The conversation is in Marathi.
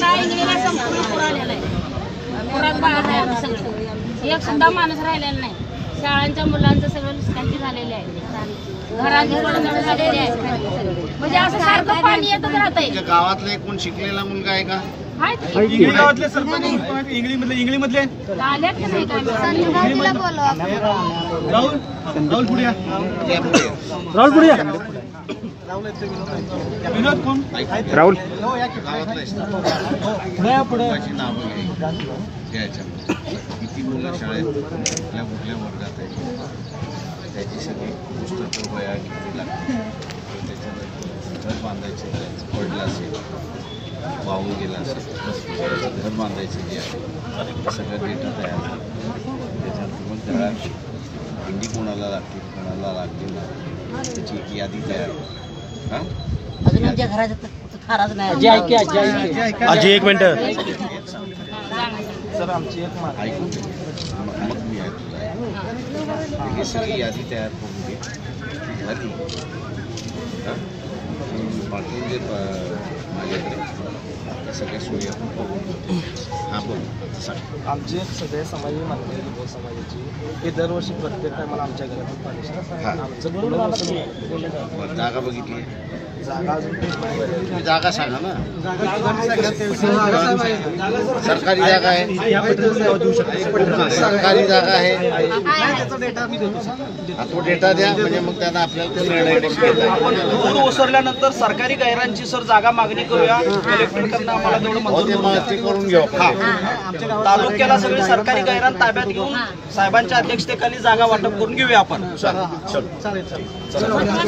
शाळा इंग्लिशला संपूर्ण पूर आलेला आहे. पुरात बाहेर आहे आमचं सगळं. एक सुद्धा माणूस राहिलेला नाही. शाळांच्या मुलांचं सगळं नुकसानी झालेले आहे. घरांची पडझड झालेली आहे. म्हणजे असं सारखं पाणी येतच राहतंय. गावातला एक कोण शिकलेला मुलगा आहे का? इंगळी गावातले सरपंच इंगळीमधले आल्यात की नाही काय? राहुल पुढे राहुल पुढे विनोद कोण राहुल किती मुलं शाळेत कुठल्या कुठल्या वर्गात आहे त्याची सगळी पुस्तकं वया किती लागते, त्याच्यानंतर घर बांधायचे पडलं असेल, वाहून गेला असेल, घर बांधायचं जे आहे सगळं डेटा तयार झाला. त्याच्यानंतर मग घरात हिंदी कोणाला लागतील कोणाला लागतील नाही त्याची एक यादी तयार हां अजून आमच्या घरात फारच नाही. आजी एक मिनिट सर आमची एक ऐकून मग मी ऐकलं ही सगळी यादी तयार करून घे झाली. बाकी जे माझ्याकडे सगळ्या सोयी आपण बघून हां बघ सांग. आमचे सगळे समाजी मानले लोक समाजाची हे दरवर्षी प्रत्येक टायमाला आमच्या घरातून पाणी आमचं जागा बघितली जागा अजून तुम्ही जागा सांगा ना. सरकारी जागा आहे सरकारी जागा आहे तो डेटा द्या म्हणजे मग त्यांना आपल्याला पूर ओसरल्यानंतर सरकारी गायरांची सर जागा मागणी करूया. कलेक्टरकडनं आम्हाला तेवढं मंजूर ते करून घेऊ. तालुक्याला सगळे सरकारी गायरान ताब्यात घेऊन साहेबांच्या अध्यक्षतेखाली जागा वाटप करून घेऊया आपण.